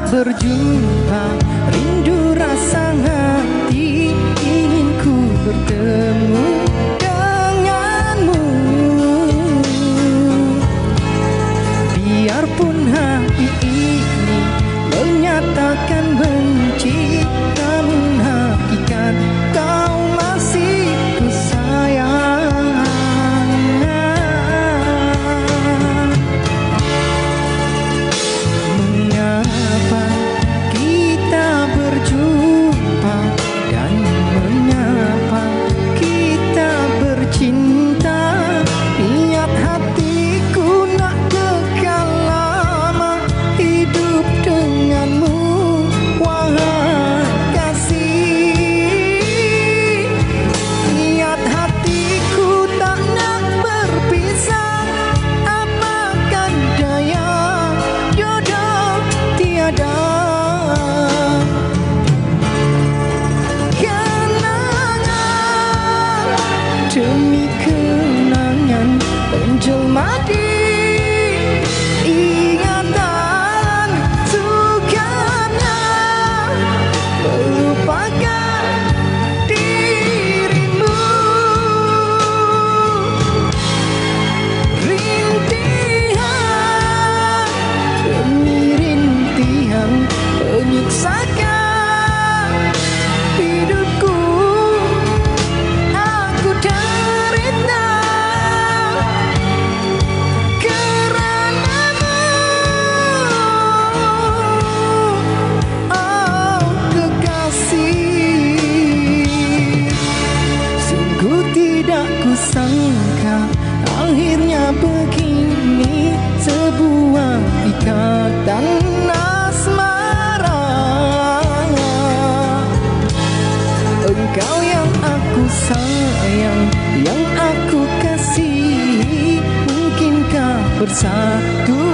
berjumpa, rindu rasa hati, ingin ku bertemu denganmu. Biarpun hati ini menyatakan benci, namun hakikat kau masih ku sayang. Mengapa kita berjumpa dan mengapa kita bercinta? Niat hatiku nak kekal lama hidup denganmu, wahai kasih. Niat hatiku tak nak berpisah, apakan daya jodoh tiada. Kenangan demi kenangan menjelma di ingatan, sukanya melupakan dirimu. Rintihan demi rintihan menyiksakan hidupku. Aku derita keranamu, oh kekasih. Sungguh tidak kusangka akhirnya begini, sebuah ikatan asmara. Engkau yang aku sayang, yang aku kasihi, mungkinkah bersatu